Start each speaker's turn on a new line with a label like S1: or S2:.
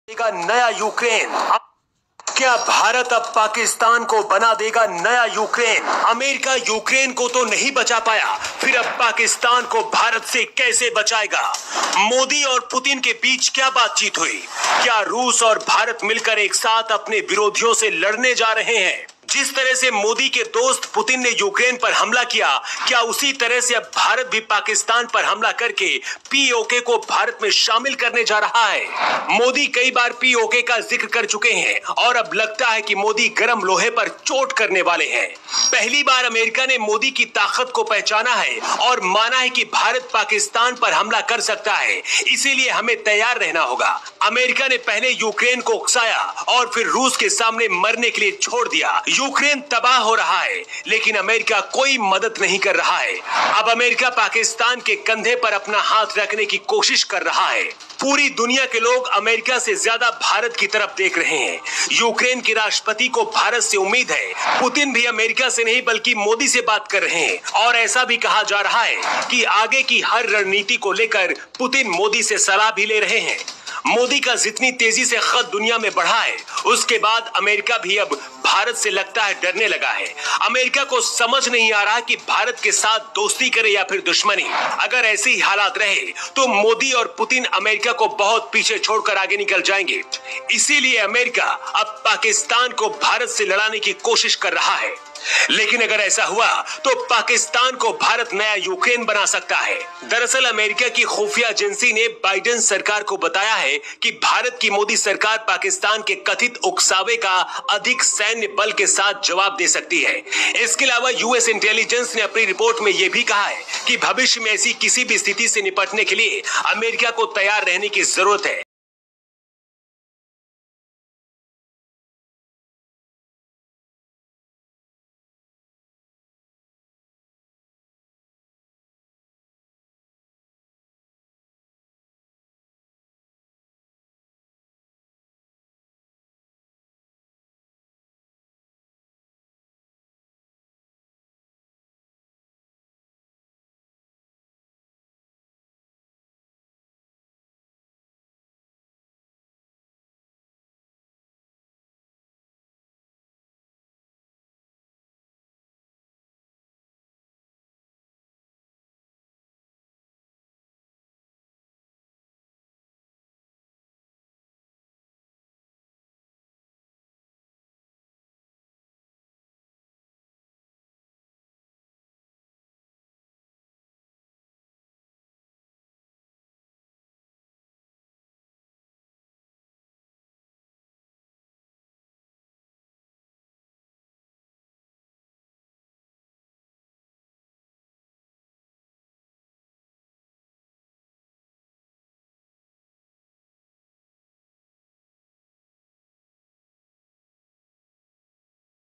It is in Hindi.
S1: का नया यूक्रेन। क्या भारत अब पाकिस्तान को बना देगा नया यूक्रेन? अमेरिका यूक्रेन को तो नहीं बचा पाया, फिर अब पाकिस्तान को भारत से कैसे बचाएगा? मोदी और पुतिन के बीच क्या बातचीत हुई? क्या रूस और भारत मिलकर एक साथ अपने विरोधियों से लड़ने जा रहे हैं? जिस तरह से मोदी के दोस्त पुतिन ने यूक्रेन पर हमला किया, क्या उसी तरह से अब भारत भी पाकिस्तान पर हमला करके पीओके को भारत में शामिल करने जा रहा है? मोदी कई बार पीओके का जिक्र कर चुके हैं और अब लगता है कि मोदी गर्म लोहे पर चोट करने वाले हैं। पहली बार अमेरिका ने मोदी की ताकत को पहचाना है और माना है कि भारत पाकिस्तान पर हमला कर सकता है, इसीलिए हमें तैयार रहना होगा। अमेरिका ने पहले यूक्रेन को उकसाया और फिर रूस के सामने मरने के लिए छोड़ दिया। यूक्रेन तबाह हो रहा है, लेकिन अमेरिका कोई मदद नहीं कर रहा है। अब अमेरिका पाकिस्तान के कंधे पर अपना हाथ रखने की कोशिश कर रहा है। पूरी दुनिया के लोग अमेरिका से ज्यादा भारत की तरफ देख रहे हैं। यूक्रेन के राष्ट्रपति को भारत से उम्मीद है। पुतिन भी अमेरिका से नहीं बल्कि मोदी से बात कर रहे हैं और ऐसा भी कहा जा रहा है कि आगे की हर रणनीति को लेकर पुतिन मोदी से सलाह भी ले रहे हैं। मोदी का जितनी तेजी से खत दुनिया में बढ़ा है, उसके बाद अमेरिका भी अब भारत से लगता है डरने लगा है। अमेरिका को समझ नहीं आ रहा कि भारत के साथ दोस्ती करे या फिर दुश्मनी। अगर ऐसे ही हालात रहे तो मोदी और पुतिन अमेरिका को बहुत पीछे छोड़कर आगे निकल जाएंगे। इसीलिए अमेरिका अब पाकिस्तान को भारत से लड़ाने की कोशिश कर रहा है। लेकिन अगर ऐसा हुआ तो पाकिस्तान को भारत नया यूक्रेन बना सकता है। दरअसल अमेरिका की खुफिया एजेंसी ने बाइडेन सरकार को बताया है कि भारत की मोदी सरकार पाकिस्तान के कथित उकसावे का अधिक सैन्य बल के साथ जवाब दे सकती है। इसके अलावा यूएस इंटेलिजेंस ने अपनी रिपोर्ट में यह भी कहा है कि भविष्य में ऐसी किसी भी स्थिति से निपटने के लिए अमेरिका को तैयार रहने की जरूरत है।